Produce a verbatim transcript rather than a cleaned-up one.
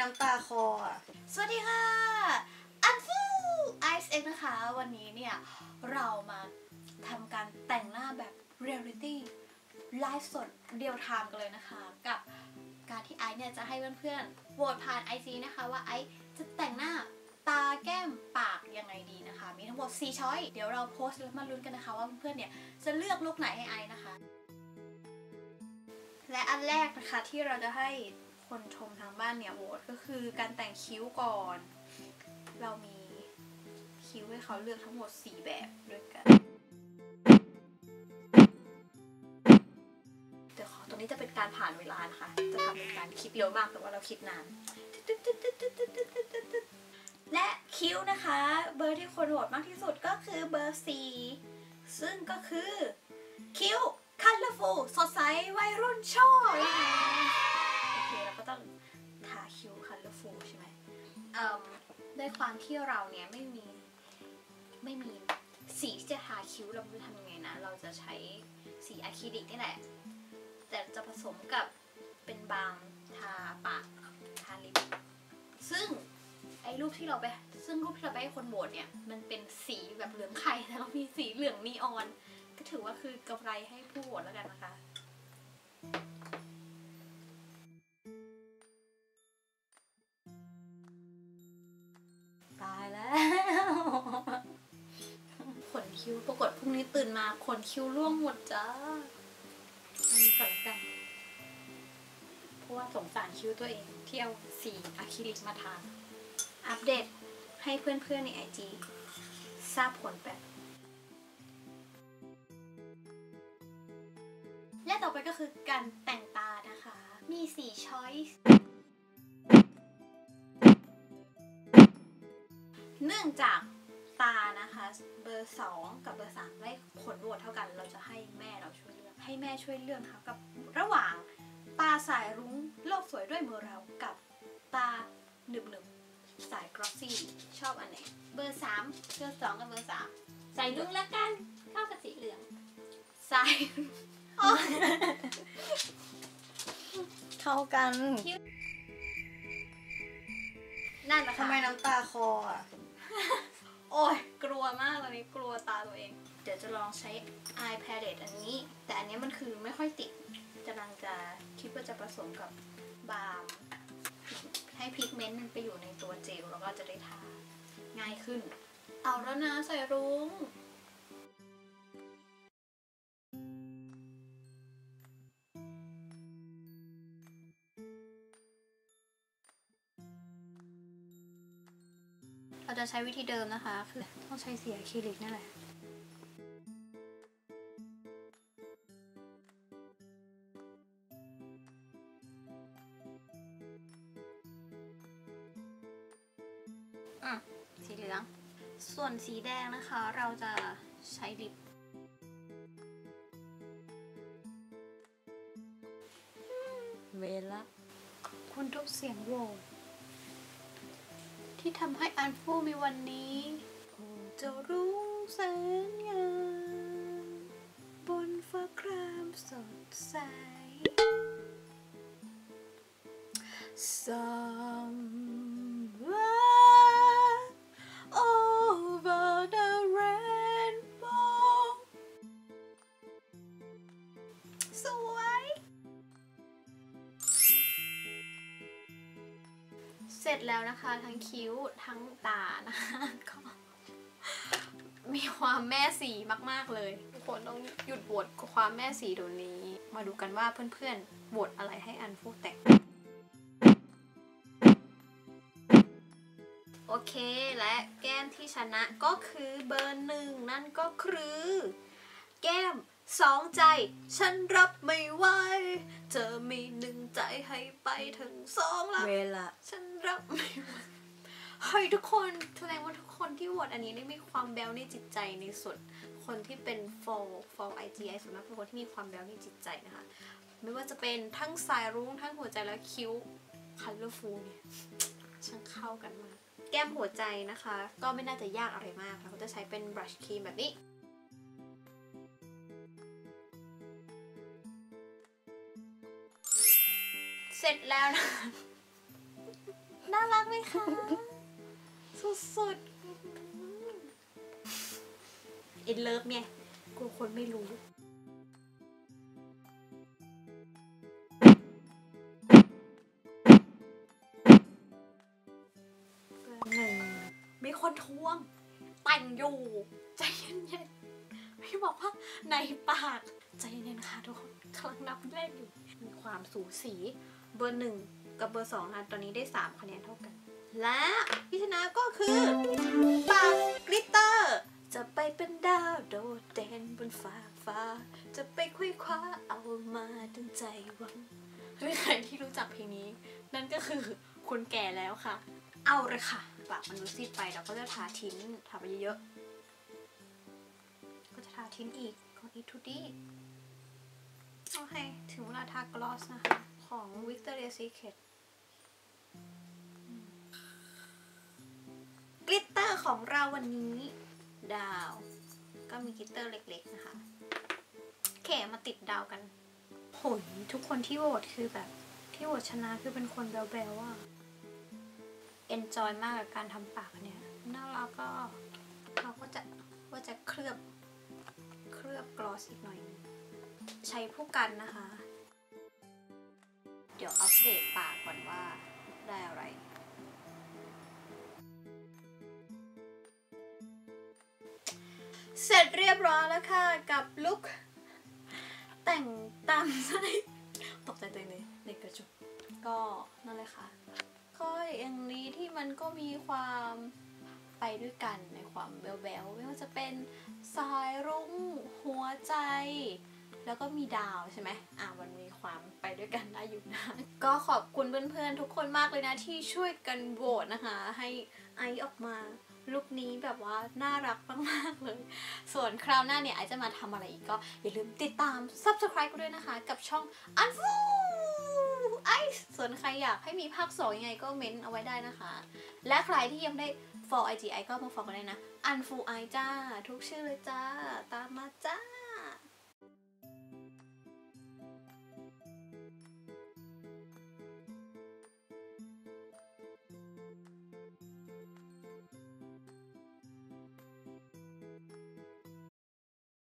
น้ำตาคออ่ะสวัสดีค่ะอันฟูไอซ์เอ็กนะคะวันนี้เนี่ยเรามาทำการแต่งหน้าแบบเรียลลิตี้ไลฟ์สดเรียลไทม์กันเลยนะคะกับการที่ไอซ์เนี่ยจะให้เพื่อนๆโหวตผ่าน ไอ จี นะคะว่าไอซ์จะแต่งหน้าตาแก้มปากยังไงดีนะคะมีทั้งหมดสี่ช้อยเดี๋ยวเราโพสต์แล้วมาลุ้นกันนะคะว่าเพื่อนๆเนี่ยจะเลือกลุคไหนให้ไอซ์นะคะและอันแรกนะคะที่เราจะให้คนชมทางบ้านเนี่ยโหวตก็คือการแต่งคิ้วก่อนเรามีคิ้วให้เขาเลือกทั้งหมดสี่แบบด้วยกันเดี๋ยวขอตรงนี้จะเป็นการผ่านเวลานะคะจะทำเป็นการคิดเร็วมากแต่ว่าเราคิดนานและคิ้วนะคะเบอร์ที่คนโหวตมากที่สุดก็คือเบอร์สี่ซึ่งก็คือคิ้วคัลเลอร์ฟูลสดใสวัยรุ่นชอบนะคะโอเคเราก็ต้องทาคิ้วคัลเลอร์ฟูลใช่ไหมเอ่อด้วยความที่เราเนี่ยไม่มีไม่มีสีที่จะทาคิ้วเราจะทำยังไงนะเราจะใช้สีอะคริลิกนี่แหละแต่จะผสมกับเป็นบาล์มทาปากทาลิปซึ่งไอ้รูปที่เราไปซึ่งรูปที่เราไปให้คนโหวตเนี่ยมันเป็นสีแบบเหลืองไข่แต่เรามีสีเหลืองนีออนก็ถือว่าคือกำไรให้ผู้โหวตแล้วกันนะคะตายแล้วขนคิ้วปรากฏพรุ่งนี้ตื่นมาขนคิ้วร่วงหมดจ้าอันนี้ก่อนละกันเพราะว่าสงสารคิ้วตัวเองที่เอาสีอะคริลิกมาทาอัปเดตให้เพื่อนๆใน ไอ จี ทราบผลแบบและต่อไปก็คือการแต่งตานะคะมีสี่ช้อยส์เนื่องจากตานะคะเบอร์สองกับเบอร์สามได้ผลโหวตเท่ากันเราจะให้แม่เราช่วยเลือกให้แม่ช่วยเลือกนะคะกับระหว่างตาสายรุ้งโลกสวยด้วยมือเรากับตาหนึบหนึบสายกรอสซี่ชอบอันไหนเบอร์สามเบอร์สองกับเบอร์สามสายรุ้งละกันเข้ากับสีเหลืองสายเข้ากันนั่นแหละค่ะทำไมน้ำตาคออ่ะโอ้ยกลัวมากตอนนี้กลัวตาตัวเองเดี๋ยวจะลองใช้ Eye Palette อันนี้แต่อันนี้มันคือไม่ค่อยติดกำลังจะคิดว่าจะผสมกับบาล์มให้พิกเมนต์มันไปอยู่ในตัวเจลแล้วก็จะได้ทาง่ายขึ้นเอาแล้วนะใส่รุ้งเราจะใช้วิธีเดิมนะคะคือต้องใช้สีอะคริลิกนั่นแหละอืมสีเหลืองส่วนสีแดงนะคะเราจะใช้ลิปเวลาคุณทุกเสียงโหวตที่ทำให้อันฟูมีวันนี้โอ้จะรุ่งแสนงามบนฟ้าครามสดใส Somewhere over the rainbow สวยเสร็จแล้วนะคะทั้งคิ้วทั้งตานะคะก็มีความแม่สีมากๆเลยทุกคนต้องหยุดโหวตความแม่สีเดี๋ยวนี้มาดูกันว่าเพื่อนๆโหวตอะไรให้อันฟูแต่งโอเคและแก้มที่ชนะก็คือเบอร์หนึ่งนั่นก็คือแก้มสองใจฉันรับไม่ไหวเธอมีหนึ่งใจให้ไปถึงสองแล้วเวลาฉันรับไม่ไหวเฮ้ยทุกคนแสดงว่าทุกคนที่โหวตอันนี้ได้มีความแบลในจิตใจในสุดคนที่เป็น follow follow ไอ จี ไอส่วนมากเป็นคนที่มีความแบลในจิตใจนะคะไม่ว่าจะเป็นทั้งสายรุ้งทั้งหัวใจและคิ้ว colorful เนี่ยช่างเข้ากันมากแก้มหัวใจนะคะก็ไม่น่าจะยากอะไรมากเราก็จะใช้เป็นบรัชครีมแบบนี้เสร็จแล้วนะน่ารักไหมคะ สุดๆอินเลิฟเนี่ยกลัวคนไม่รู้หนึ่งมีคนทวงแต่งอยู่ใจเย็นๆพี่บอกว่าในปากใจเย็นๆค่ะทุกคนกำลังนับเลขอยู่มีความสูสีเบอร์หนึ่งกับเบอร์สองนะตอนนี้ได้สามคะแนนเท่ากันและพิชนะก็คือปากกลิตเตอร์จะไปเป็นดาวโดดเด่นบนฟ้าฟ้าจะไปคุยคว้าเอามาดึงใจหวังหรือใครที่รู้จักเพลงนี้นั่นก็คือคุณแก่แล้วค่ะเอาเลยค่ะปากมันดูซีดไปเราก็จะทาทิ้งทาไปเยอะๆก็จะทาทิ้งอีกของอีทูดี้โอเคถึงเวลาทากลอสนะคะของ Victoria's Secret กลิตเตอร์ของเราวันนี้ดาวก็มีกลิตเตอร์เล็กๆนะคะแข่มาติดดาวกันโหยทุกคนที่โหวตคือแบบที่โหวตชนะคือเป็นคนแบลๆอ่ะเอนจอยมากกับการทำปากเนี่ยน่ารักก็เราก็จะว่าจะเคลือบเคลือบกลอสอีกหน่อยนึงใช้ผู้กันนะคะ เดี๋ยวอัปเดตปากก่อนว่าได้อะไร เสร็จเรียบร้อยแล้วค่ะกับลุคแต่งตามไส้ตกใจตัวเองเลยในกระจกก็นั่นเลยค่ะก็อย่างนี้ที่มันก็มีความไปด้วยกันในความแบลๆไม่ว่าจะเป็นสายรุ้งหัวใจแล้วก็มีดาวใช่ไหมอ่ะมันมีความไปด้วยกันได้อยู่นะก็ขอบคุณเพื่อนๆทุกคนมากเลยนะที่ช่วยกันโหวตนะคะให้ไอออกมาลุคนี้แบบว่าน่ารักมากๆเลยส่วนคราวหน้าเนี่ยไอจะมาทำอะไรอีกก็อย่าลืมติดตาม ซับสไครบ์ กันด้วยนะคะกับช่องอันฟูไอส่วนใครอยากให้มีภาคสองยังไงก็เม้นเอาไว้ได้นะคะและใครที่ยังไม่ได้ follow ไอ จี ไอก็มา follow กันได้นะอันฟูไอจ้าทุกชื่อเลยจ้าตามมาจ้า